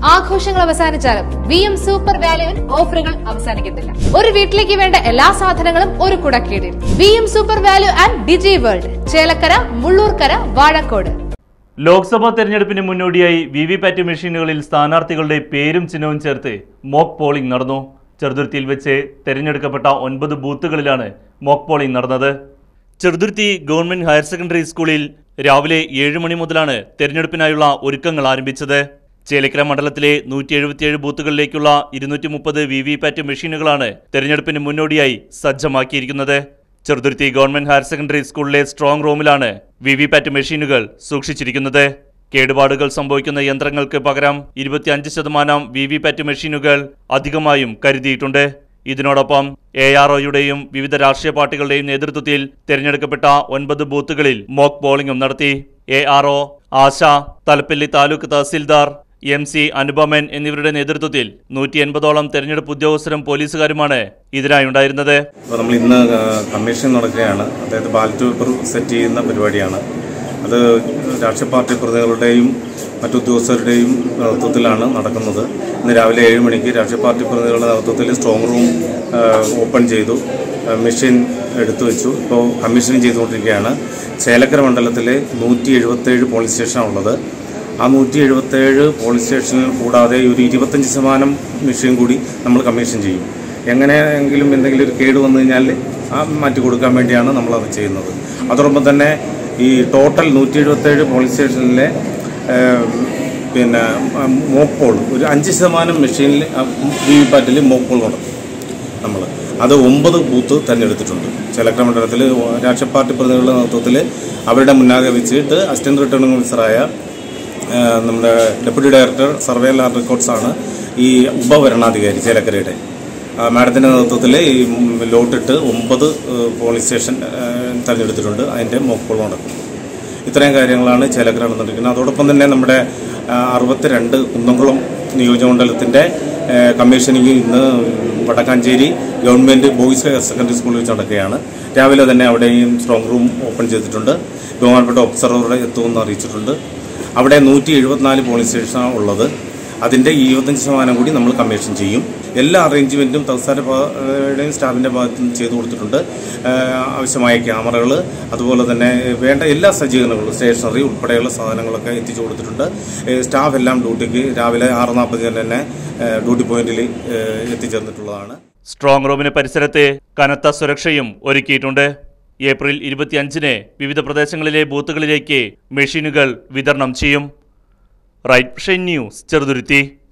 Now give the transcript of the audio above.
ആഘോഷങ്ങൾ അവസാനിച്ചാലും VM super വാല്യുവിൽ ഓഫറുകൾ അവസാനിക്കുന്നില്ല. ഒരു വീട്ടിലേക്ക് വേണ്ട എല്ലാ സാധനങ്ങളും ഒരു കുടക്കീഴിൽ. VM super value and Digi World, Chelakkara, Mullurkara, Vazhakode. Lok Sabha തെരഞ്ഞെടുപ്പിന് മുന്നോടിയായി വിവിപാറ്റ് മെഷീനുകളിൽ സ്ഥാനാർത്ഥികളുടെ പേരും ചിഹ്നവും ചേർത്ത് മോക്ക് പോളിംഗ് നടന്നു. ചെറുതുരുത്തിയിൽ വെച്ച് തെരഞ്ഞെടുക്കപ്പെട്ട 9 ബൂത്തുകളിലാണ് മോക്ക് പോളിംഗ് നടന്നത്. ചെറുതുരുത്തി ഗവൺമെന്റ് ഹയർ സെക്കൻഡറി സ്കൂളിൽ രാവിലെ 7 മണി മുതലാണ് തെരഞ്ഞെടുപ്പിനായുള്ള ഒരുക്കങ്ങൾ ആരംഭിച്ചത്. ചേലക്കര മണ്ഡലത്തിലെ 177 ബൂത്തുകളിലേക്കുള്ള 230 വിവിപാറ്റ് മെഷീനുകളാണ് തെരഞ്ഞെടുപ്പിന് മുന്നോടിയായി സജ്ജമാക്കിയിരിക്കുന്നത്. ചെറുതുരുത്തി ഗവൺമെന്റ് ഹയർ സെക്കൻഡറി സ്കൂളിലെ സ്ട്രോങ് റൂമിലാണ് വിവിപാറ്റ് മെഷീനുകൾ സൂക്ഷിച്ചിരിക്കുന്നത്. കേടുപാടുകൾ സംഭവിക്കുന്ന യന്ത്രങ്ങൾക്ക് പകരം 25% വിവിപാറ്റ് മെഷീനുകൾ അധികമായും കരുതിയിട്ടുണ്ട്. ഇതിനോടൊപ്പം AROയുടെയും വിവിധ രാഷ്ട്രീയ പാർട്ടികളുടെയും നേതൃത്വത്തിൽ തെരഞ്ഞെടുക്കപ്പെട്ട 9 ബൂത്തുകളിൽ മോക്ക് പോളിംഗും നടത്തി. ARO, ആശ, തലപ്പള്ളി താലൂക്ക് തഹസിൽദാർ MC അനുപമൻ എന്നിവരുടെ നേതൃത്വത്തിൽ 180ഓളം തെരഞ്ഞെടുപ്പ് ഉദ്യോഗസ്ഥരും പോലീസുകാരുമാണ് ഇതിനായുണ്ടായിരുന്നത്. നമ്മൾ ഇന്ന് കമ്മീഷൻ നടക്കുകയാണ്. അതായത് ബാലറ്റ് പേപ്പർ സെറ്റ് ചെയ്യുന്ന പരിപാടിയാണ്. അത് രാഷ്ട്രീയ പാർട്ടി പ്രതിനിധികളുടെയും മറ്റു ഉദ്യോഗസ്ഥരുടെയും നേതൃത്വത്തിലാണ് നടക്കുന്നത്. ഇന്ന് രാവിലെ 7 മണിക്ക് രാഷ്ട്രീയ പാർട്ടി പ്രതിനിധികളുടെ നേതൃത്വത്തിൽ സ്ട്രോങ് റൂം ഓപ്പൺ ചെയ്തു, മെഷീൻ എടുത്തു വെച്ചു. ഇപ്പോൾ കമ്മീഷനിങ് ചെയ്തുകൊണ്ടിരിക്കുകയാണ്. ചേലക്കര മണ്ഡലത്തിലെ 177 പോളിംഗ് സ്റ്റേഷനാണുള്ളത്. ആ 177 പോളിംഗ് സ്റ്റേഷനിൽ കൂടാതെ ഒരു 25% മെഷീൻ കൂടി നമ്മൾ കമ്മീഷൻ ചെയ്യും. എങ്ങനെയെങ്കിലും എന്തെങ്കിലും ഒരു കേട് വന്നു കഴിഞ്ഞാൽ മാറ്റി കൊടുക്കാൻ വേണ്ടിയാണ് നമ്മളത് ചെയ്യുന്നത്. അതോടൊപ്പം തന്നെ ഈ ടോട്ടൽ 177 പോളിംഗ് സ്റ്റേഷനിലെ മോക്ക് പോൾ ഒരു 5% മെഷീനിൽ വിവിപാറ്റിൽ മോക്ക് പോൾ നടത്തും. നമ്മൾ അത് 9 ബൂത്ത് തിരഞ്ഞെടുത്തിട്ടുണ്ട്. ചേലക്കര മണ്ഡലത്തിൽ രാഷ്ട്രീയ പാർട്ടി പ്രതിനിധികളുടെ നേതൃത്വത്തിൽ അവരുടെ മുന്നാകെ വെച്ചിട്ട് അസിസ്റ്റന്റ് റിട്ടേണിംഗ് ഓഫീസറായ നമ്മുടെ ഡെപ്യൂട്ടി ഡയറക്ടർ സർവേ ലാൻഡ് റെക്കോർഡ്സാണ് ഈ ഉപവരണാധികാരി ചേലക്കരയുടെ. മാഡത്തിൻ്റെ നേതൃത്വത്തിൽ ഈ ലോട്ടിട്ട് 9 പോളിംഗ് സ്റ്റേഷൻ തിരഞ്ഞെടുത്തിട്ടുണ്ട്. അതിൻ്റെ മോക്ക് പോൾ നടക്കും. ഇത്രയും കാര്യങ്ങളാണ് ചേലക്കര നടന്നിരിക്കുന്നത്. അതോടൊപ്പം തന്നെ നമ്മുടെ 62 കുന്നംകുളം നിയോജകമണ്ഡലത്തിൻ്റെ കമ്മീഷനിങ് ഇന്ന് Vadakkanchery government boys higher secondary സ്കൂളിൽ വെച്ച് നടക്കുകയാണ്. രാവിലെ തന്നെ അവിടെയും സ്ട്രോങ് റൂം ഓപ്പൺ ചെയ്തിട്ടുണ്ട്. ബഹുമാനപ്പെട്ട ഒബ്സർവറുടെ എത്തുമെന്ന് അറിയിച്ചിട്ടുണ്ട്. അവിടെ 174 പോളിംഗ് സ്റ്റേഷനാണ് ഉള്ളത്. അതിൻ്റെ 25% കൂടി നമ്മൾ കമ്മീഷൻ ചെയ്യും. എല്ലാ അറേഞ്ച്മെൻറ്റും തഹസിൽദാരുടെയും സ്റ്റാഫിൻ്റെ ഭാഗത്തു നിന്ന് ചെയ്തു കൊടുത്തിട്ടുണ്ട്. ആവശ്യമായ ക്യാമറകൾ, അതുപോലെ തന്നെ വേണ്ട എല്ലാ സജ്ജീകരണങ്ങളും, സ്റ്റേഷനറി ഉൾപ്പെടെയുള്ള സാധനങ്ങളൊക്കെ എത്തിച്ചു കൊടുത്തിട്ടുണ്ട്. സ്റ്റാഫ് എല്ലാം ഡ്യൂട്ടിക്ക് രാവിലെ 6:40 തന്നെ ഡ്യൂട്ടി പോയിന്റിൽ എത്തിച്ചേർന്നിട്ടുള്ളതാണ്. സ്ട്രോങ് റൂമിന് പരിസരത്ത് കനത്ത സുരക്ഷയും ഒരുക്കിയിട്ടുണ്ട്. ഏപ്രിൽ 25-ന് വിവിധ പ്രദേശങ്ങളിലെ ബൂത്തുകളിലേക്ക് മെഷീനുകൾ വിതരണം ചെയ്യും. Right Vision News, Cheruthuruthy.